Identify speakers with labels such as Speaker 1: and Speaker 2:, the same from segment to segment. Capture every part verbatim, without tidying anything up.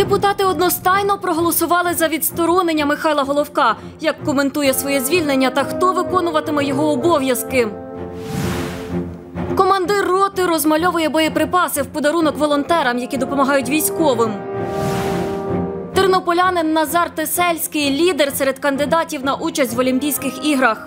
Speaker 1: Депутати одностайно проголосували за відсторонення Михайла Головка. Як коментує своє звільнення та хто виконуватиме його обов'язки? Командир роти розмальовує боєприпаси в подарунок волонтерам, які допомагають військовим. Тернополянин Назар Тесельський – лідер серед кандидатів на участь в Олімпійських іграх.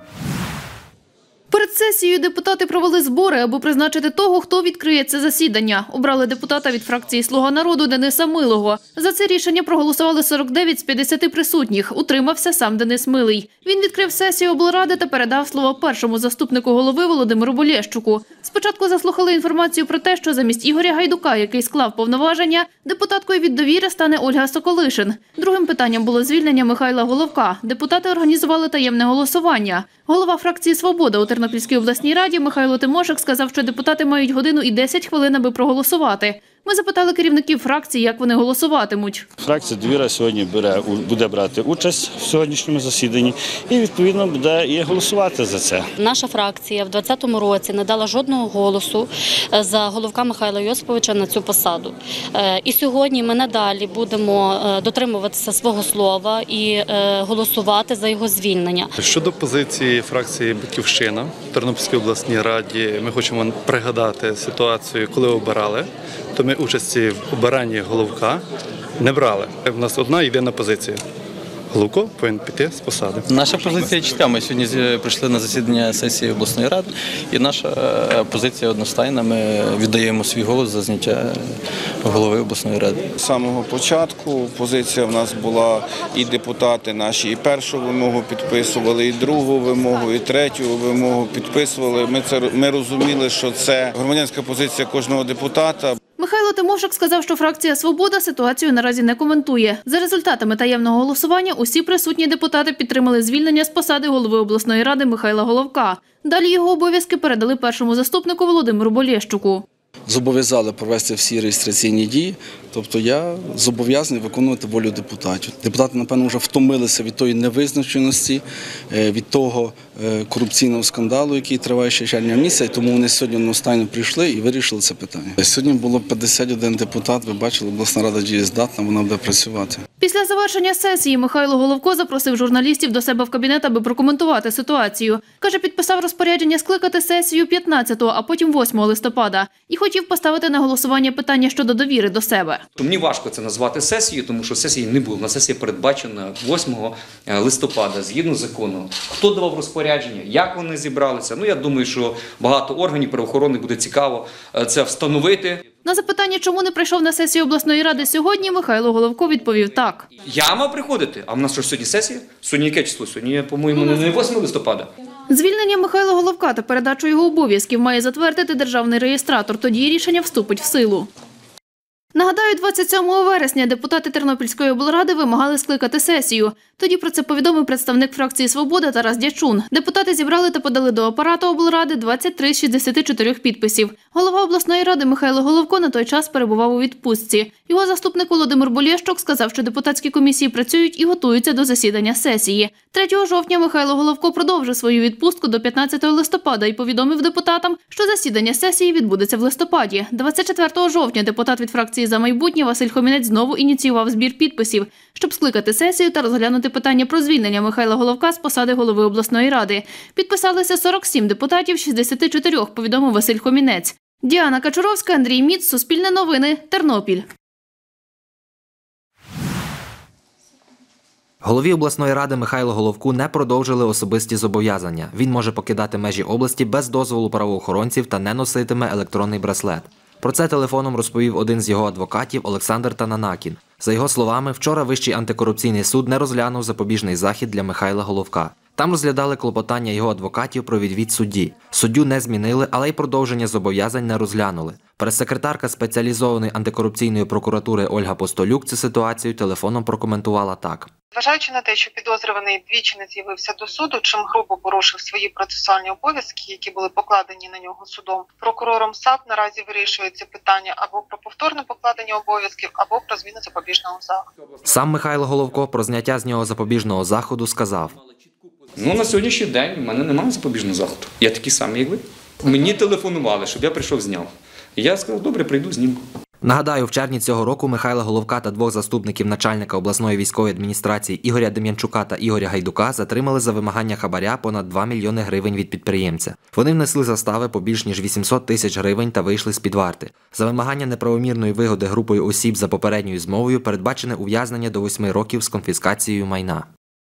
Speaker 2: Перед сесією депутати провели збори, аби призначити того, хто відкриє це засідання. Обрали депутата від фракції «Слуга народу» Дениса Милого. За це рішення проголосували сорок дев'ять з п'ятдесяти присутніх. Утримався сам Денис Милий. Він відкрив сесію облради та передав слово першому заступнику голови Володимиру Болєщуку. Спочатку заслухали інформацію про те, що замість Ігоря Гайдука, який склав повноваження, депутаткою від «Довіри» стане Ольга Соколишин. Другим питанням було звільнення Михайла Головка. Депутати організували таємне голосування. Голова фракції «Свобода» у Тернопільській обласній раді Михайло Тимошик сказав, що депутати мають годину і десять хвилин, аби проголосувати. Ми запитали керівників фракції, як вони голосуватимуть.
Speaker 3: Фракція «Довіра» сьогодні бере, буде брати участь в сьогоднішньому засіданні і, відповідно, буде і голосувати за це.
Speaker 4: Наша фракція в двадцятому році не дала жодного голосу за Головка Михайла Йосиповича на цю посаду. І сьогодні ми надалі будемо дотримуватися свого слова і голосувати за його звільнення.
Speaker 5: Щодо позиції фракції «Батьківщина» в Тернопільській обласній раді, ми хочемо пригадати ситуацію, коли обирали, то ми участі в обиранні Головка не брали. У нас одна єдина позиція. Головко повинен піти з посади.
Speaker 6: Наша позиція чітка. Ми сьогодні прийшли на засідання сесії обласної ради, і наша позиція одностайна. Ми віддаємо свій голос за зняття голови обласної ради.
Speaker 7: З самого початку позиція в нас була, і депутати наші і першу вимогу підписували, і другу вимогу, і третю вимогу підписували. Ми це ми розуміли, що це громадянська позиція кожного депутата.
Speaker 2: Михайло Тимошик сказав, що фракція «Свобода» ситуацію наразі не коментує. За результатами таємного голосування усі присутні депутати підтримали звільнення з посади голови обласної ради Михайла Головка. Далі його обов'язки передали першому заступнику Володимиру Болєщуку.
Speaker 8: Зобов'язали провести всі реєстраційні дії, тобто я зобов'язаний виконувати волю депутатів. Депутати, напевно, вже втомилися від тої невизначеності, від того корупційного скандалу, який триває ще червня місяця, і тому вони сьогодні одностайно прийшли і вирішили це питання. Сьогодні було п'ятдесят один депутат, ви бачили, обласна рада дієздатна, вона буде працювати.
Speaker 2: Після завершення сесії Михайло Головко запросив журналістів до себе в кабінет, аби прокоментувати ситуацію. Каже, підписав розпорядження скликати сесію п'ятнадцятого, а потім восьмого листопада. І хотів поставити на голосування питання щодо довіри до себе.
Speaker 9: Мені важко це назвати сесією, тому що сесії не було. На сесія передбачена восьмого листопада, згідно закону. Хто давав розпорядження, як вони зібралися? Ну, я думаю, що багато органів правоохоронних буде цікаво це встановити.
Speaker 2: На запитання, чому не прийшов на сесію обласної ради сьогодні, Михайло Головко відповів так.
Speaker 9: Я мав приходити, а в нас що, сьогодні сесія? Сьогодні яке число? Сьогодні, по-моєму, не восьмого листопада.
Speaker 2: Звільнення Михайла Головка та передачу його обов'язків має затвердити державний реєстратор, тоді рішення вступить в силу. Нагадаю, двадцять сьомого вересня депутати Тернопільської облради вимагали скликати сесію. Тоді про це повідомив представник фракції «Свобода» Тарас Дячун. Депутати зібрали та подали до апарату облради двадцять три з шістдесяти чотирьох підписів. Голова обласної ради Михайло Головко на той час перебував у відпустці. Його заступник Володимир Болєщук сказав, що депутатські комісії працюють і готуються до засідання сесії. третього жовтня Михайло Головко продовжив свою відпустку до п'ятнадцятого листопада і повідомив депутатам, що засідання сесії відбудеться в листопаді. двадцять четвертого жовтня депутат від фракції «За майбутнє» Василь Хомінець знову ініціював збір підписів, щоб скликати сесію та розглянути питання про звільнення Михайла Головка з посади голови обласної ради. Підписалися сорок сім депутатів з шістдесяти чотирьох, повідомив Василь Хомінець. Діана Качуровська, Андрій Міц, Суспільне новини, Тернопіль.
Speaker 10: Голові обласної ради Михайлу Головку не продовжили особисті зобов'язання. Він може покидати межі області без дозволу правоохоронців та не носитиме електронний браслет. Про це телефоном розповів один з його адвокатів Олександр Тананакін. За його словами, вчора Вищий антикорупційний суд не розглянув запобіжний захід для Михайла Головка. Там розглядали клопотання його адвокатів про відвід судді. Суддю не змінили, але й продовження зобов'язань не розглянули. Прес-секретарка спеціалізованої антикорупційної прокуратури Ольга Постолюк цю ситуацію телефоном прокоментувала так.
Speaker 11: Зважаючи на те, що підозрюваний двічі не з'явився до суду, чим грубо порушив свої процесуальні обов'язки, які були покладені на нього судом, прокурором САП наразі вирішується питання або про повторне покладення обов'язків, або про зміну запобіжного заходу.
Speaker 10: Сам Михайло Головко про зняття з нього запобіжного заходу сказав.
Speaker 9: Ну, на сьогоднішній день в мене немає запобіжного заходу. Я такий самий, як ви. Мені телефонували, щоб я прийшов, зняв. І я сказав, добре, прийду, зніму.
Speaker 10: Нагадаю, в червні цього року Михайла Головка та двох заступників начальника обласної військової адміністрації Ігоря Дем'янчука та Ігоря Гайдука затримали за вимагання хабаря понад два мільйони гривень від підприємця. Вони внесли застави по більш ніж вісімсот тисяч гривень та вийшли з-під варти. За вимагання неправомірної вигоди групою осіб за попередньою змовою передбачене ув'язнення до восьми років з конфіскацією майна.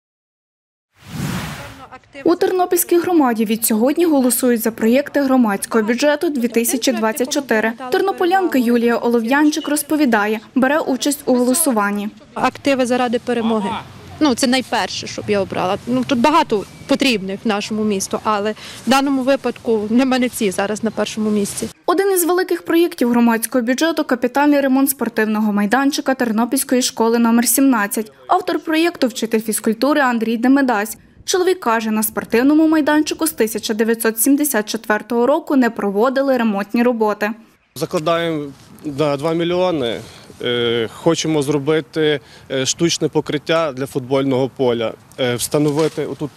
Speaker 12: У Тернопільській громаді відсьогодні голосують за проєкти громадського бюджету дві тисячі двадцять чотири. Тернополянка Юлія Олов'янчик розповідає, бере участь у голосуванні.
Speaker 13: Активи заради перемоги. Ну, це найперше, щоб я обрала. Ну, тут багато потрібних в нашому місту, але в даному випадку для мене ці зараз на першому місці.
Speaker 12: Один із великих проєктів громадського бюджету – капітальний ремонт спортивного майданчика Тернопільської школи номер сімнадцять. Автор проєкту – вчитель фізкультури Андрій Демедась. Чоловік каже, на спортивному майданчику з тисяча дев'ятсот сімдесят четвертого року не проводили ремонтні роботи.
Speaker 14: Закладаємо на два мільйони. Хочемо зробити штучне покриття для футбольного поля, встановити отут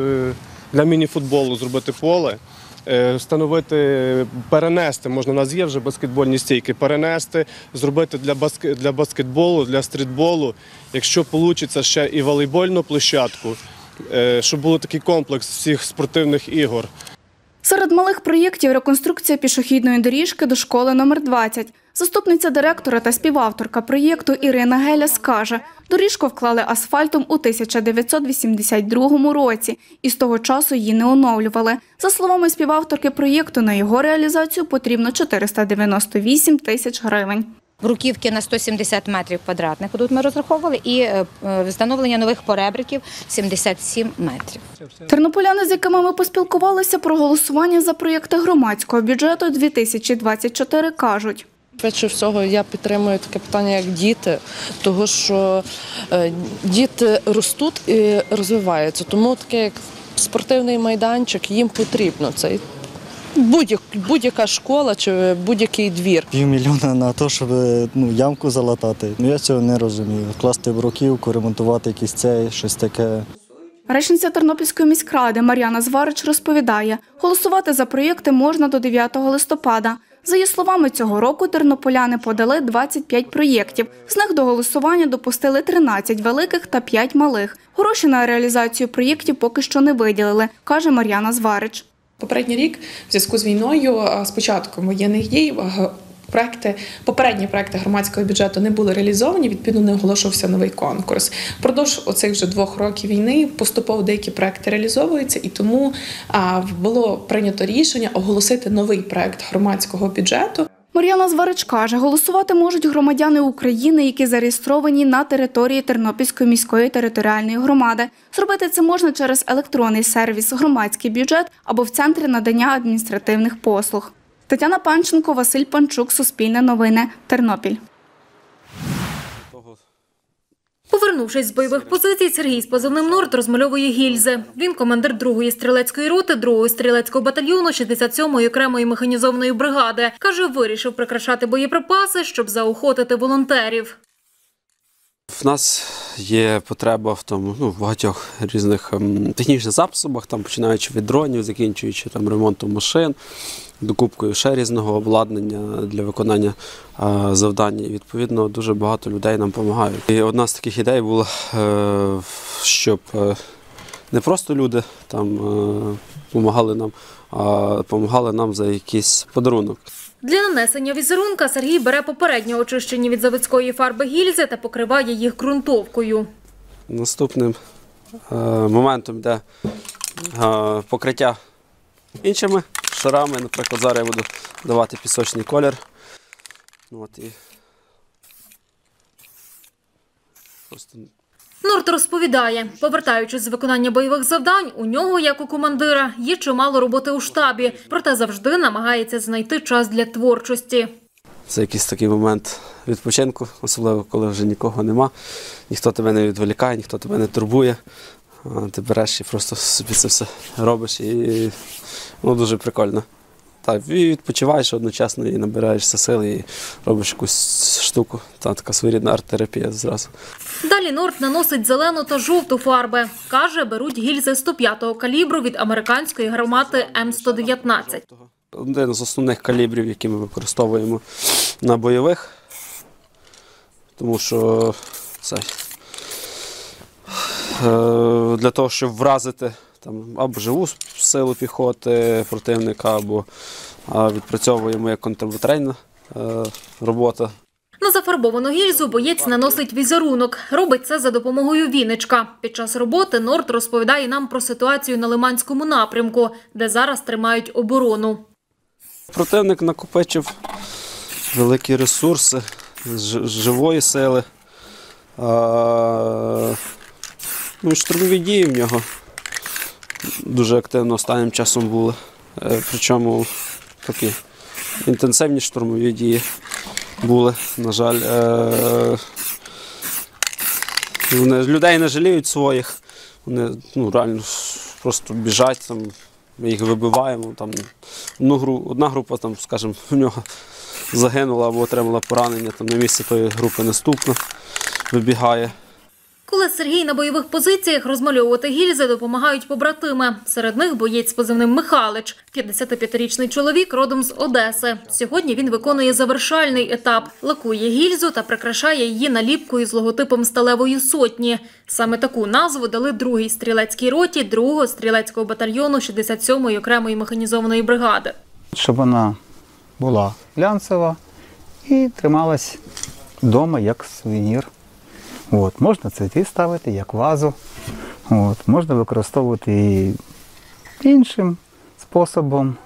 Speaker 14: для міні-футболу зробити поле, встановити, перенести, можна, у нас є вже баскетбольні стійки, перенести, зробити для, баск... для баскетболу, для стрітболу, якщо вийде ще і волейбольну площадку, щоб був такий комплекс всіх спортивних ігор.
Speaker 12: Серед малих проєктів – реконструкція пішохідної доріжки до школи номер двадцять. Заступниця директора та співавторка проєкту Ірина Геляс каже, доріжку вклали асфальтом у тисяча дев'ятсот вісімдесят другому році і з того часу її не оновлювали. За словами співавторки проєкту, на його реалізацію потрібно чотириста дев'яносто вісім тисяч гривень.
Speaker 15: Бруківки на сто сімдесят метрів квадратних тут ми розраховували і встановлення нових поребриків сімдесят сім метрів.
Speaker 12: Тернополяни, з якими ми поспілкувалися про голосування за проєкти громадського бюджету дві тисячі двадцять чотири, кажуть.
Speaker 16: Швидше всього, я підтримую таке питання, як діти, тому що діти ростуть і розвиваються. Тому таке, як спортивний майданчик, їм потрібно цей. Будь-як, будь-яка школа чи будь-який двір.
Speaker 17: Півмільйона на те, щоб ну, ямку залатати. Ну, я цього не розумію. Класти бруківку, ремонтувати якийсь цей, щось таке.
Speaker 12: Речниця Тернопільської міськради Мар'яна Зварич розповідає, голосувати за проєкти можна до дев'ятого листопада. За її словами, цього року тернополяни подали двадцять п'ять проєктів. З них до голосування допустили тринадцять великих та п'ять малих. Гроші на реалізацію проєктів поки що не виділили, каже Мар'яна Зварич.
Speaker 18: Попередній рік в зв'язку з війною, з початком воєнних дій, проекти, попередні проекти громадського бюджету не були реалізовані, відповідно не оголошувався новий конкурс. Впродовж оцих вже двох років війни поступово деякі проекти реалізовуються, і тому було прийнято рішення оголосити новий проект громадського бюджету.
Speaker 12: Мар'яна Зварич каже, голосувати можуть громадяни України, які зареєстровані на території Тернопільської міської територіальної громади. Зробити це можна через електронний сервіс «Громадський бюджет» або в Центрі надання адміністративних послуг. Тетяна Панченко, Василь Панчук, Суспільне новини, Тернопіль.
Speaker 1: Повернувшись з бойових позицій, Сергій з позивним «Норд» розмальовує гільзи. Він командир другої стрілецької роти, другого стрілецького батальйону шістдесят сьомої окремої механізованої бригади. Каже, вирішив прикрашати боєприпаси, щоб заохотити волонтерів.
Speaker 19: В нас є потреба в тому, ну, в багатьох різних ем, технічних засобах, там, починаючи від дронів, закінчуючи там, ремонтом машин, докупкою ще різного обладнання для виконання е, завдань. І, відповідно, дуже багато людей нам допомагають. І одна з таких ідей була, е, щоб е, не просто люди там допомагали е, нам, а допомагали нам за якийсь подарунок.
Speaker 1: Для нанесення візерунка Сергій бере попередньо очищені від заводської фарби гільзи та покриває їх ґрунтовкою.
Speaker 19: Наступним е, моментом йде е, покриття іншими шарами. Наприклад, зараз я буду давати пісочний колір. От, і просто...
Speaker 1: Норд розповідає, повертаючись з виконання бойових завдань, у нього, як у командира, є чимало роботи у штабі, проте завжди намагається знайти час для творчості.
Speaker 19: Це якийсь такий момент відпочинку, особливо коли вже нікого нема, ніхто тебе не відволікає, ніхто тебе не турбує. Ти береш і просто собі це все робиш, і ну, дуже прикольно. Так, і відпочиваєш одночасно, і набираєшся сили, і робиш якусь штуку. Та, така своєрідна арт-терапія зразу.
Speaker 1: Далі Норд наносить зелену та жовту фарби. Каже, беруть гільзи сто п'ятого калібру від американської гармати М сто дев'ятнадцять.
Speaker 19: Один з основних калібрів, які ми використовуємо на бойових тому що це, е, для того, щоб вразити там, або живу силу піхоти противника, або а, відпрацьовуємо як контрбатарейна е, робота.
Speaker 1: На зафарбовану гільзу боєць наносить візерунок. Робить це за допомогою віничка. Під час роботи Норд розповідає нам про ситуацію на Лиманському напрямку, де зараз тримають оборону.
Speaker 19: Противник накопичив великі ресурси живої сили. А, ну, штурмові дії в нього дуже активно останнім часом були. Причому такі інтенсивні штурмові дії були, на жаль. Вони людей не жаліють своїх, вони ну, реально просто біжать, там, ми їх вибиваємо. Там, одну гру, одна група, там, скажімо, у нього загинула або отримала поранення, там, на місці тої групи наступна вибігає.
Speaker 1: Коли Сергій на бойових позиціях, розмальовувати гільзи допомагають побратими. Серед них боєць з позивним Михалич, п'ятдесятип'ятирічний чоловік родом з Одеси. Сьогодні він виконує завершальний етап – лакує гільзу та прикрашає її наліпкою з логотипом Сталевої сотні. Саме таку назву дали другій стрілецькій роті другого стрілецького батальйону шістдесят сьомої окремої механізованої бригади.
Speaker 20: Щоб вона була глянцева і трималась вдома як сувенір. От, можна цвіти ставити, як вазу, от, можна використовувати і іншим способом.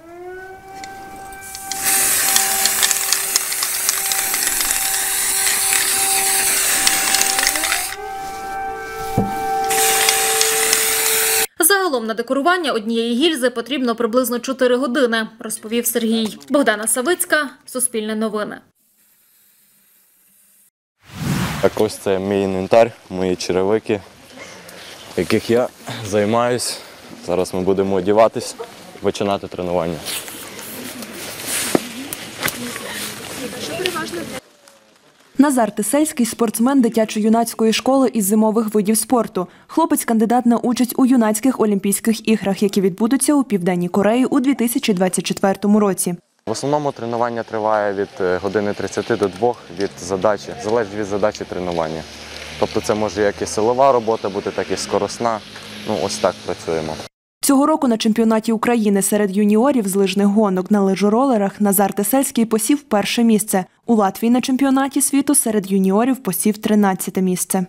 Speaker 1: Загалом на декорування однієї гільзи потрібно приблизно чотири години, розповів Сергій. Богдана Савицька, Суспільне новини.
Speaker 21: Так, ось це мій інвентар, мої черевики, яких я займаюсь. Зараз ми будемо одягатись і починати тренування.
Speaker 22: Назар Тисельський – спортсмен дитячо-юнацької школи із зимових видів спорту. Хлопець – кандидат на участь у юнацьких Олімпійських іграх, які відбудуться у Південній Кореї у дві тисячі двадцять четвертому році.
Speaker 21: В основному тренування триває від години тридцяти до двох від задачі, залежить від задачі тренування. Тобто це може як і силова робота бути, так і скоросна. Ну, ось так працюємо.
Speaker 22: Цього року на чемпіонаті України серед юніорів з лижних гонок на лижоролерах Назар Тисельський посів перше місце. У Латвії на чемпіонаті світу серед юніорів посів тринадцяте місце.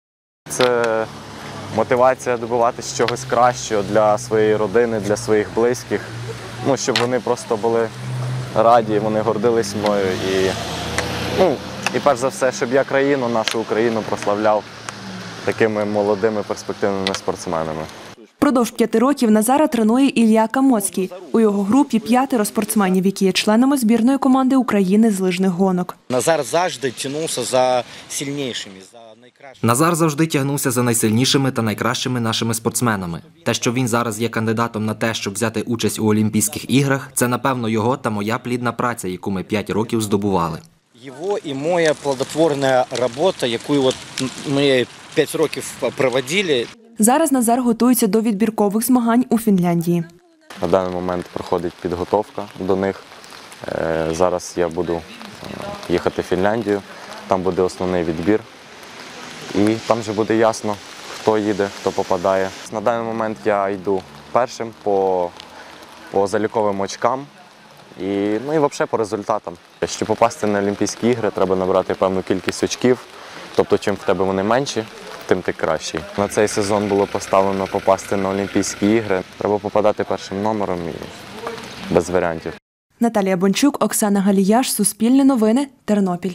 Speaker 21: Це мотивація добиватися чогось кращого для своєї родини, для своїх близьких. Ну, щоб вони просто були раді, вони гордились мною. І, ну, і перш за все, щоб я країну, нашу Україну прославляв такими молодими перспективними спортсменами.
Speaker 22: Впродовж п'яти років Назара тренує Ілля Камоцький. У його групі п'ятеро спортсменів, які є членами збірної команди України з лижних гонок.
Speaker 23: Назар завжди тягнувся за сильнішими, за найкращими.
Speaker 10: Назар завжди тягнувся за найсильнішими та найкращими нашими спортсменами. Те, що він зараз є кандидатом на те, щоб взяти участь у Олімпійських іграх, це, напевно, його та моя плідна праця, яку ми п'ять років здобували.
Speaker 23: Його і моя плодотворна робота, яку от ми п'ять років проводили.
Speaker 22: Зараз Назар готується до відбіркових змагань у Фінляндії.
Speaker 21: На даний момент проходить підготовка до них. Зараз я буду їхати в Фінляндію, там буде основний відбір. І там вже буде ясно, хто їде, хто попадає. На даний момент я йду першим по, по заліковим очкам і, ну, і взагалі по результатам. Щоб попасти на Олімпійські ігри, треба набрати певну кількість очків, тобто чим в тебе вони менші, тим ти кращий. На цей сезон було поставлено попасти на Олімпійські ігри. Треба попадати першим номером і без варіантів.
Speaker 22: Наталія Бончук, Оксана Галіяш, Суспільне новини, Тернопіль.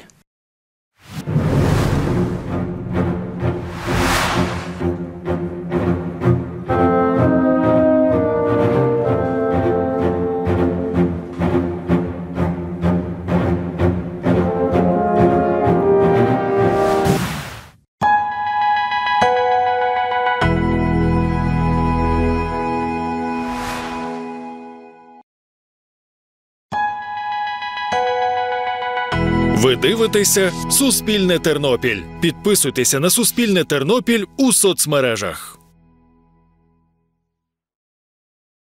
Speaker 24: Ви дивитеся «Суспільне Тернопіль». Підписуйтеся на «Суспільне Тернопіль» у соцмережах.